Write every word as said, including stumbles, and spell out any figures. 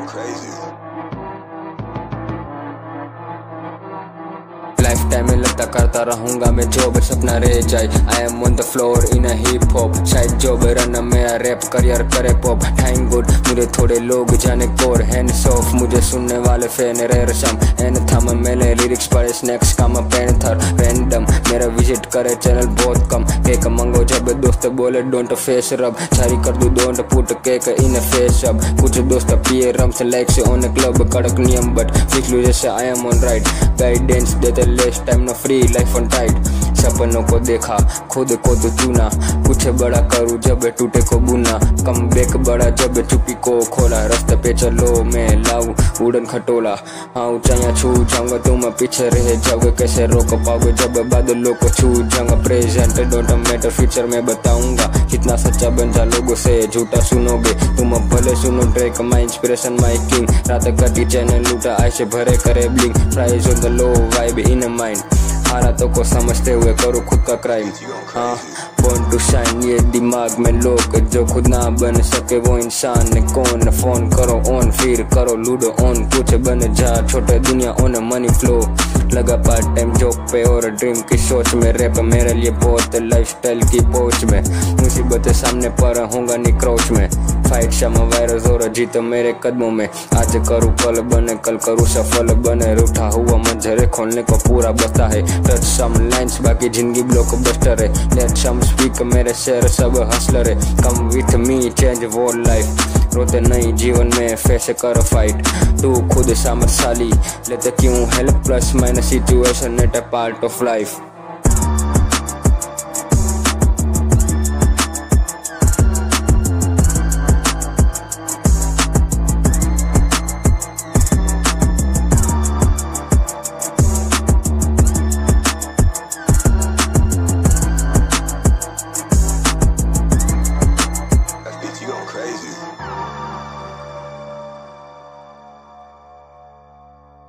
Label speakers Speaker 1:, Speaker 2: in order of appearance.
Speaker 1: Life time में लगता करता रहूंगा मैं जॉब, सपना रह जाए। I am on the floor in a hip hop, शायद जॉब रन मेरा रैप करियर करे पॉप। टाइम गुड मुझे थोड़े लोग जाने कोर, हैंड्स ऑफ मुझे सुनने वाले फैन रेयर सम। एन थम मैंने लिरिक्स पढ़े स्नैक्स का मैं पैंथर रैंडम, मेरा विजिट करे चैनल बहुत कम। केक मंगो जब दोस्त बोले डोंट फेस रब, जारी कर दू don't put cake in face अब। कुछ दोस्त पिए रम से लाइक से ऑन क्लब, कड़क नियम बट फिक्लू जैसे I am on right. Guidance देते लेस टाइम न फ्री लाइफ ऑन टाइट। सपनों को देखा खुद को तो चुना, कुछ बड़ा करूँ जब टूटे को बुना। कम बैक बड़ा जब चुप्पी को खोला, रास्ते पे चलो मैं लाऊं उड़न खटोला। हाँ ऊंचाइयां छू जाऊंगा तुम पीछे रह जाओगे, कैसे रोक पाओगे जब बादलों को छू जाऊंगा। प्रेजेंट डोंट मैटर फ्यूचर में बताऊंगा, कितना सच्चा बन जा लोगों से झूठा सुनोगे तुम। भले सुनो Drake my inspiration my king, रात कटी चैनल लूटा ऐसे भरे करे bling. Prize on the low vibe in mind, हालातों को समझते हुए करो खुद का क्राइम। हाँ बॉर्न टू शाइन ये दिमाग में लोग, जो खुद ना बन सके वो इंसान ने कौन। फोन करो ऑन फिर करो लूडो ऑन, कुछ बन जा छोटे दुनिया ऑन मनी फ्लो। लगा पार्ट टाइम जॉब पे और ड्रीम की सोच में, रैप मेरे लिए बहुत लाइफस्टाइल की पोच में। मुसीबतें सामने पर होगा निक्रोच में, फाइट शमा वायरस और जीत मेरे कदमों में। आज करूँ कल बने कल करूँ सफल बने, रूठा हुआ मंजरे खोलने को पूरा बता है। टच सम लाइन्स बाकी जिंदगी ब्लॉक बस्टर है, लेट सम स्पीक मेरे शेर सब हसलर है। कम विथ मी चेंज वो लाइफ, रोते नहीं जीवन में फेस कर फाइट। तू खुद सामर्थशाली लेते क्यों help, plus minus situation at a part of life.